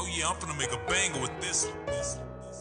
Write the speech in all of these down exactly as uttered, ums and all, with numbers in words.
Oh yeah, I'm finna make a banger with this. this.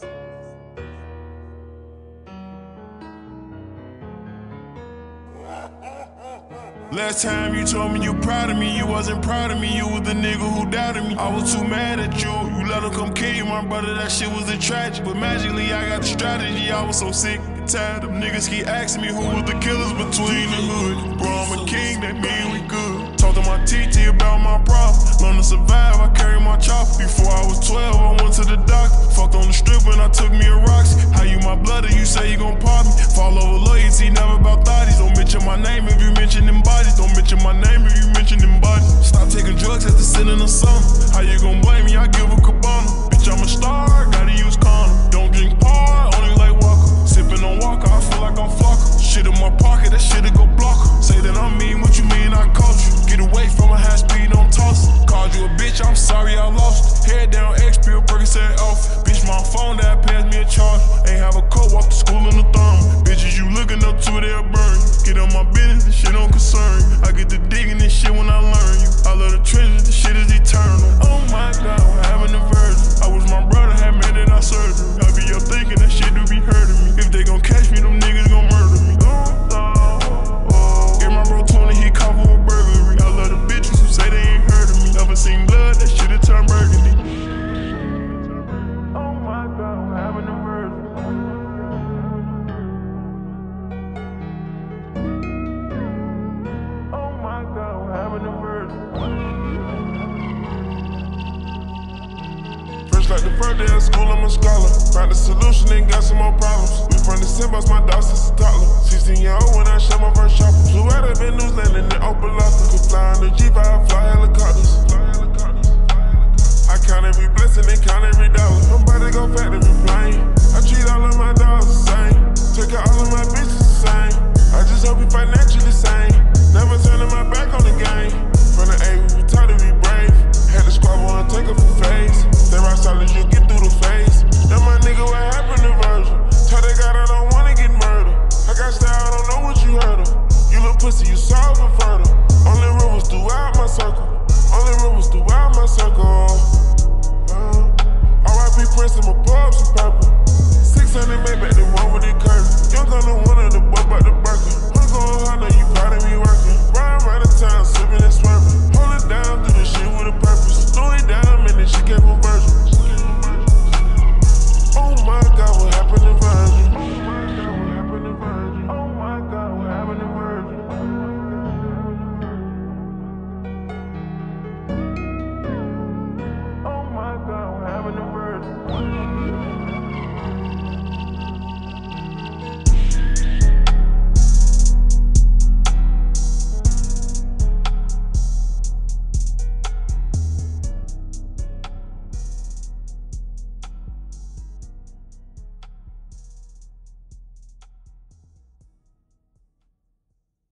Last time you told me you proud of me, you wasn't proud of me. You was the nigga who doubted me. I was too mad at you. You let him come kill you, my brother. That shit was a tragic. But magically, I got the strategy. I was so sick and tired of niggas keep asking me who was the killers between the hood. Bro, I'm a king, that mean we good. Talk to my T T about my problems. Learn to survive, I carry my chopper. Before I was twelve, I went to the doctor. Fucked on the strip and I took me a Roxy. How you my blood and you say you gon' pop me? Fall over loyalty, never about thotties. Don't mention my name if you mention them bodies. Don't mention my name if you mention them bodies. Stop taking drugs after sitting or something. How you gon' blame me? I give a cabana. Bitch, I'm a star, gotta use condom. Don't drink par, only like Walker. Sippin' on Walker, I feel like I'm Flocker. Shit in my pocket, that shit'll go blocker. Say that I'm mean, what you mean I caught you? Get away from a high speed, don't toss it. Called you a bitch, I'm sorry I lost it. Head down, X pill, Percocet off. Bitch, my phone that passed me a charge. Ain't have a coat, walk to school in the thumb. Bitches you looking up to, they'll burn you. Get on my business, this shit don't concern you. I get to digging this shit when I learn you. I love the treasures, this shit is eternal. Oh my God, we're having a virgin. I wish my brother had made it out surgery. I be up thinking that shit do be hurting me. If they gon' catch me, them niggas gon' murder me. Oh, oh, oh. Get my bro twenty, he caught for a burglary. I love the bitches who say they ain't heard of me. Never seen blood, that shit it turn burgundy. Oh my God, I'm having a virgin. Oh my God, I'm having a virgin. Fresh like the first day of school, I'm a scholar. Found the solution, ain't got some more problems. We from the same boss, my dog since a toddler. sixteen year old when I shot my first chopper. Flew out of